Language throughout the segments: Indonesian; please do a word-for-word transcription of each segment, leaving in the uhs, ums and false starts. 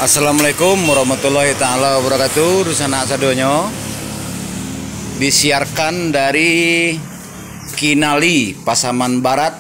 Assalamualaikum warahmatullahi taala wabarakatuh. Rusana sadonyo disiarkan dari Kinali, Pasaman Barat.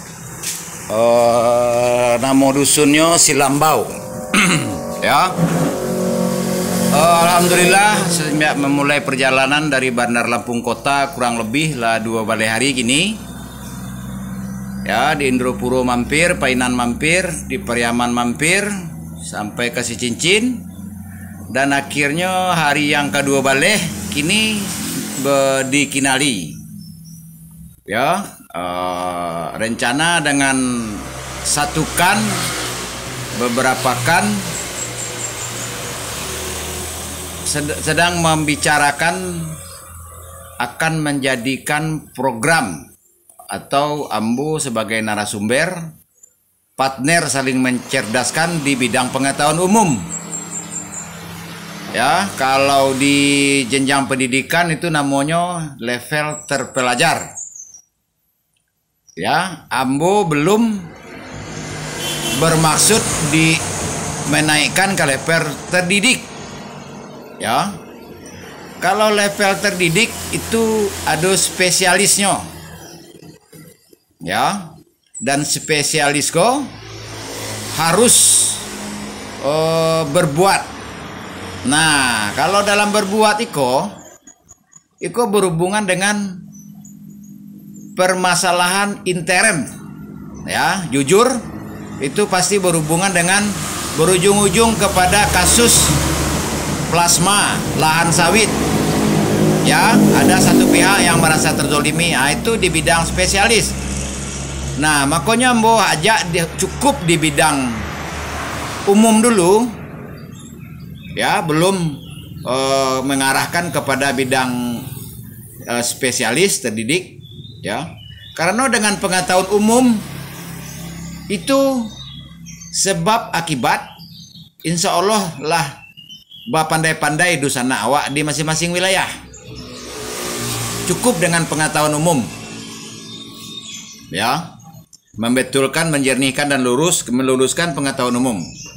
Uh, nama dusunnya Silambau. Ya. Uh, Alhamdulillah sejak memulai perjalanan dari Bandar Lampung Kota kurang lebih lah dua balai hari gini. Ya, di Indropuro mampir, Painan mampir, di Pariaman mampir, sampai ke Cincin, dan akhirnya hari yang kedua balik kini be, di Kinali. Ya, uh, rencana dengan satukan beberapa kan sed, sedang membicarakan akan menjadikan program atau Ambo sebagai narasumber partner saling mencerdaskan di bidang pengetahuan umum. Ya, kalau di jenjang pendidikan itu namanya level terpelajar. Ya, Ambo belum bermaksud di menaikkan ke level terdidik. Ya. Kalau level terdidik itu ada spesialisnya. Ya. Dan spesialis kok harus uh, berbuat. Nah, kalau dalam berbuat iko, iko berhubungan dengan permasalahan intern. Ya, jujur itu pasti berhubungan dengan berujung-ujung kepada kasus plasma lahan sawit. Ya, ada satu pihak yang merasa terzolimi. Nah, itu di bidang spesialis. Nah, makanya Ambo ajak dia cukup di bidang umum dulu, ya, belum uh, mengarahkan kepada bidang uh, spesialis terdidik, ya, karena dengan pengetahuan umum itu sebab akibat, insya Allah lah pandai-pandai dusana awak di masing-masing wilayah. Cukup dengan pengetahuan umum, ya. Membetulkan, menjernihkan dan lurus, meluruskan pengetahuan umum.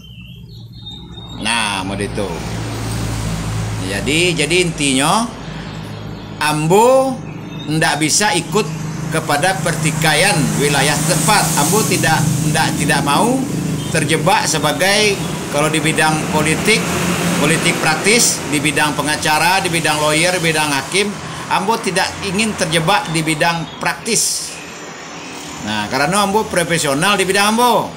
Nah, mau itu. Jadi, jadi intinya Ambo ndak bisa ikut kepada pertikaian wilayah tempat. Ambo tidak ndak tidak mau terjebak sebagai kalau di bidang politik, politik praktis, di bidang pengacara, di bidang lawyer, di bidang hakim, Ambo tidak ingin terjebak di bidang praktis. Nah, karena Ambo profesional di bidang Ambo.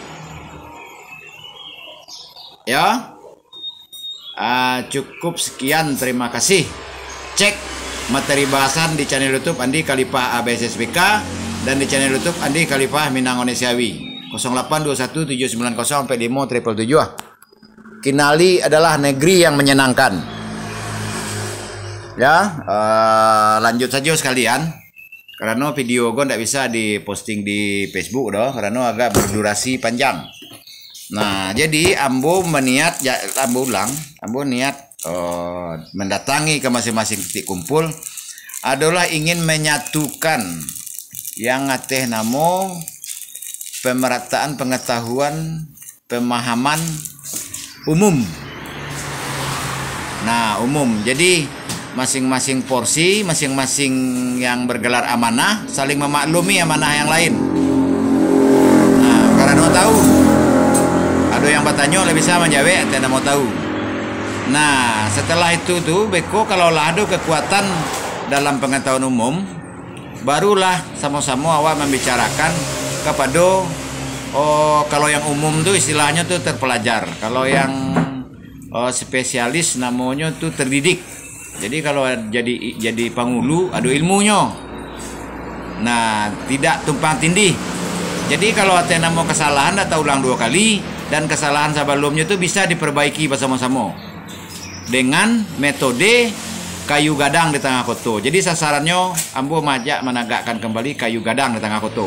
Ya. Uh, cukup sekian, terima kasih. Cek materi bahasan di channel YouTube Andi Khalifah A B S S B K dan di channel YouTube Andi Khalifah Minang Onesiawi nol delapan dua satu tujuh sembilan nol sampai lima tujuh tujuh tujuh. Kinali adalah negeri yang menyenangkan. Ya, uh, lanjut saja sekalian. Karena video gue tidak bisa diposting di Facebook doh, karena agak berdurasi panjang. Nah, jadi Ambo meniat, ya, Ambo ulang, Ambo niat uh, mendatangi ke masing-masing titik kumpul adalah ingin menyatukan yang ngateh namo pemerataan pengetahuan pemahaman umum. Nah, umum. Jadi masing-masing porsi, masing-masing yang bergelar amanah saling memaklumi amanah yang lain. Nah, karena mau tahu, ada yang bertanya lebih bisa menjawab, tidak mau tahu. Nah, setelah itu tuh beko kalau lah ada kekuatan dalam pengetahuan umum, barulah sama-sama awak membicarakan kepada oh kalau yang umum tuh istilahnya tuh terpelajar, kalau yang oh, spesialis namanya tuh terdidik. Jadi kalau jadi jadi pangulu ada ilmunya. Nah, tidak tumpang tindih. Jadi kalau ada mau kesalahan atau ulang dua kali dan kesalahan sebelumnya itu bisa diperbaiki bersama-sama dengan metode kayu gadang di tengah koto. Jadi sasarannya Ambo majak menegakkan kembali kayu gadang di tengah koto.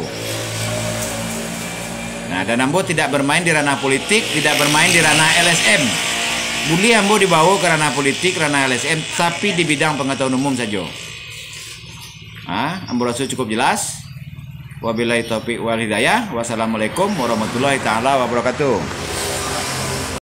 Nah, dan Ambo tidak bermain di ranah politik, tidak bermain di ranah L S M. Boleh Ambo dibawa ke ranah politik, ranah L S M, tapi di bidang pengetahuan umum saja. Ah, Ambo rasa cukup jelas. Wabillahi taufiq wal hidayah. Wassalamualaikum warahmatullahi taala wabarakatuh.